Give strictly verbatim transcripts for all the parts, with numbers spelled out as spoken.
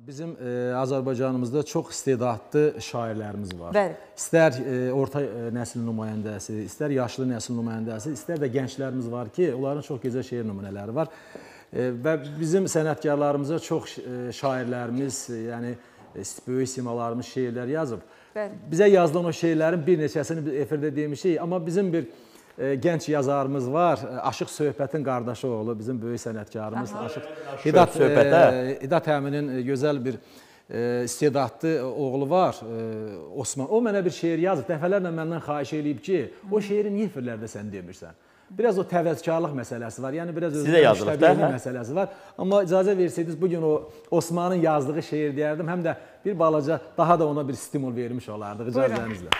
Bizim e, Azərbaycanımızda çox istedadlı şairlərimiz var. Bəli. İstər e, orta nəsil nümayəndəsi, istər yaşlı nəsil nümayəndəsi, istər də gənclərimiz var ki, onların çox gözəl şeir nümunələri var. E, və bizim sənətkarlarımıza çox e, şairlərimiz, e, yəni e, böyük simalarımız şeirlər yazıb. Bəli. Bizə yazılan o şeirlərin bir neçəsini biz efirdə demişik, amma bizim bir e, gənc yazarımız var, Aşıq Söhbətin qardaşı oğlu, bizim böyük sənətkarımız Aşıq İdat, e, İdat Əminin gözəl bir e, istedadlı oğlu var, e, Osman. O mənə bir şeir yazıb, dəfələrlə məndən xahiş edib ki, o şeiri niyə efirlərdə sən demirsən? Biraz o təvəzzükarlıq məsələsi var, yəni biraz özünün müştəbihlik məsələsi var. Amma icazə versəydiniz, bugün o Osmanın yazdığı şeir deyərdim, həm də bir balaca daha da ona bir stimul vermiş olardıq icazənizlə.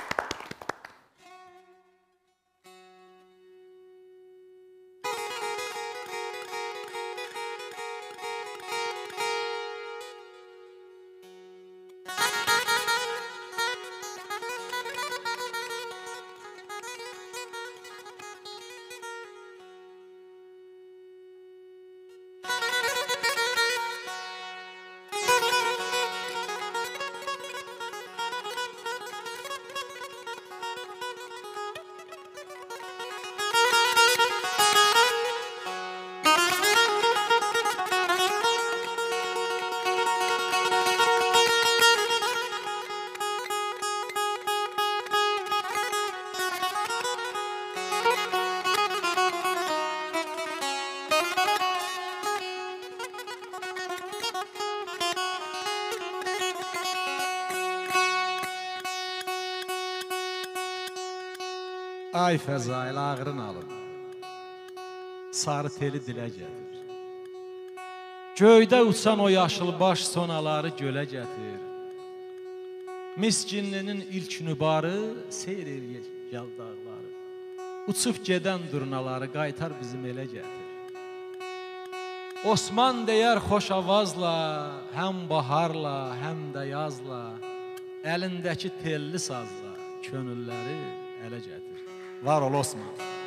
Ay Fəzail ağrın alın, sarı teli dilə gətir. Göydə uçan o yaşıl baş sonaları gölə gətir. Miskinlinin ilk nübarı seyr eləyir yal dağları. Uçub gedən durnaları qaytar bizim elə gətir. Osman deyər xoş avazla, həm baharla, həm də yazla, əlindəki telli sazla könülləri ələ gətir. Var ol Osman.